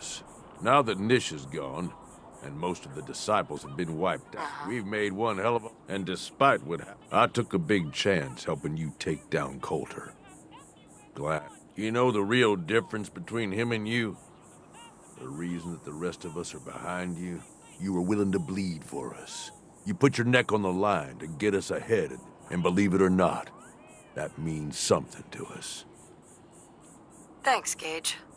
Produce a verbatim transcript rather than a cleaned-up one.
us. Now that Nish is gone, and most of the disciples have been wiped out, Uh-huh. we've made one hell of a... And despite what happened, I took a big chance helping you take down Coulter. Glad. You know the real difference between him and you? The reason that the rest of us are behind you? You were willing to bleed for us. You put your neck on the line to get us ahead, and believe it or not, that means something to us. Thanks, Gage.